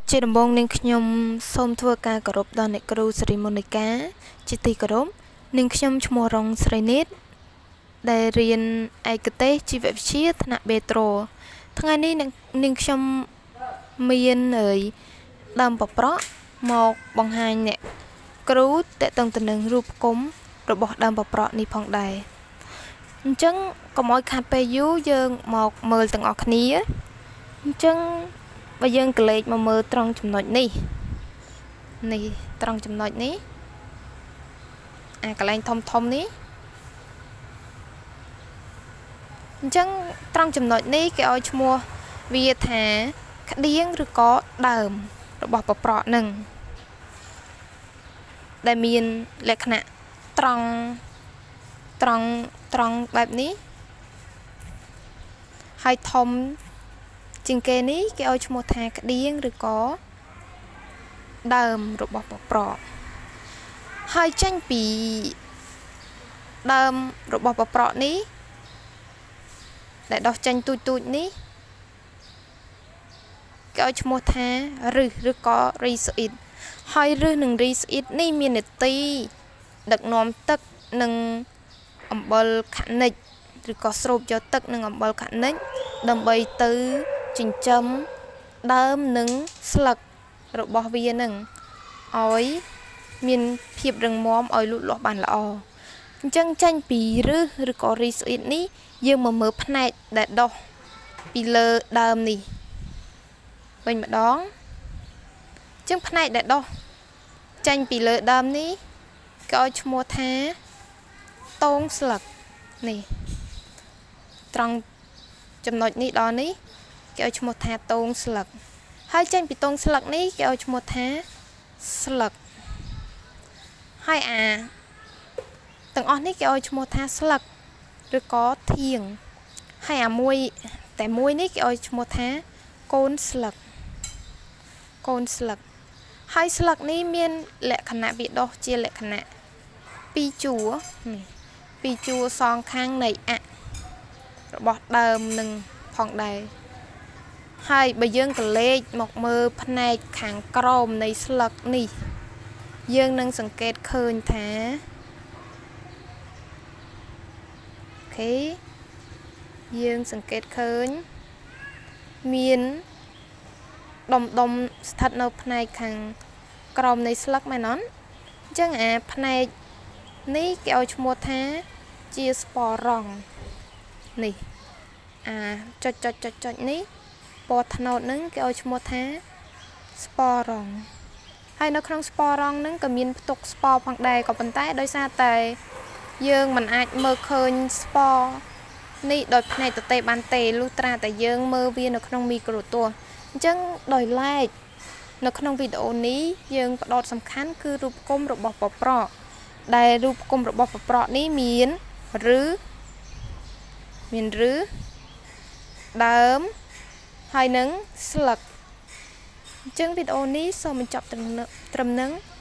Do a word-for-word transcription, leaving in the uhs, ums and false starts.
ជាដំបូងនាងខ្ញុំសូមធ្វើការគោរពដល់អ្នកគ្រូសិរីមុនីកាជាទីគោរពនាងខ្ញុំឈ្មោះរងស្រីនេតដែលរៀនឯកទេសជីវវិទ្យាថ្នាក់បេត្រូថ្ងៃនេះនាងខ្ញុំមានដើមប្រប្រក់មកបង្ហាញអ្នកគ្រូតេតឹងទៅនឹងរូបគុំរបស់ដើមប្រប្រក់នេះផងដែរអញ្ចឹងកុំឲ្យខាត់ពេលយូរយើងមកមើលទាំងអស់គ្នាអញ្ចឹងបើយើងកលេចមកមើលត្រង់ចំណុចនេះនេះត្រង់ចំណុចនេះអាកន្លែងធំធំនេះអញ្ចឹងត្រង់ចំណុចនេះគេឲ្យឈ្មោះវាថាក្តៀងឬក៏ដើមរបស់ប្រប្រក់នឹងដែលមានលក្ខណៈត្រង់ត្រង់ត្រង់បែបនេះហើយធំជាងគេនេះគេឲ្យឈ្មោះថាក្តៀងឬក៏ដើមរបស់ប្រប្រក់ហើយចេញពីដើមរបស់ប្រប្រក់នេះដែលដោះចេញទូចទូចនេះគេឲ្យឈ្មោះថារឹសឬក៏រីស្អ៊ីតហើយរឹសនិងរីស្អ៊ីតនេះមាននទីដឹកនាំទឹកនិងអំបិលខនិជឬក៏ស្រូបយកទឹកនិងអំបិលខនិជដើម្បីទៅចិញ្ចឹមដើមនិងស្លឹករបស់វានឹងឲ្យមានភាពរឹងមាំឲ្យលូតលាស់បានល្អអញ្ចឹងចេញពីរឹសឬក៏រីស្អ៊ីតនេះយើងមកមើលផ្នែកដែលដុះពីលើដើមនេះវិញម្ដងអញ្ចឹងផ្នែកដែលដុះចេញពីលើដើមនេះគេឲ្យឈ្មោះថាតោងស្លឹកនេះត្រង់ចំណុចនេះដល់នេះគេឲ្យឈ្មោះថាតោងស្លឹកហើយចេញពីតោងស្លឹកនេះគេឲ្យឈ្មោះថាស្លឹកហើយអាទាំងអស់នេះគេឲ្យឈ្មោះថាស្លឹកឬក៏ធាងហើយអាមួយតែមួយនេះគេឲ្យឈ្មោះថាកូនស្លឹកកូនស្លឹកហើយស្លឹកនេះមានលក្ខណៈវាដុះជាលក្ខណៈពីរជួរនេះពីរជួរសងខាងនៃអរបស់ដើមនឹងផងដែរហើយបើយើងកលេចមកមើលផ្នែកខាងក្រោមនៃស្លឹកនេះយើងនឹងសង្កេតឃើញថាអូខេយើងសង្កេតឃើញមានដុំដុំស្ថិតនៅផ្នែកខាងក្រោមនៃស្លឹកមែនអត់អញ្ចឹងអាផ្នែកនេះគេឲ្យឈ្មោះថាជាស្ប៉រងនេះអាចុចចុចចុចចុចនេះពណ៌ត្នោតនឹងគេឲ្យឈ្មោះថាស្ប៉រងហើយនៅក្នុងស្ប៉រងនឹងក៏មានផ្ទុកស្ប៉ផងដែរក៏ប៉ុន្តែដោយសារតែយើងមិនអាចមើលឃើញស្ប៉នេះដោយផ្នែកទទេបានទេលុះត្រាតែយើងមើលវានៅក្នុងមីក្រូទស្សន៍អញ្ចឹងដោយឡែកនៅក្នុងវីដេអូនេះយើងផ្ដោតសំខាន់គឺរូបគុំរបស់ប្រប្រក់ដែលរូបគុំរបស់ប្រប្រក់នេះមានឬមានឬដើមហើយនឹងស្លឹកអញ្ចឹងវីដេអូនេះសូមបញ្ចប់ត្រឹមនឹង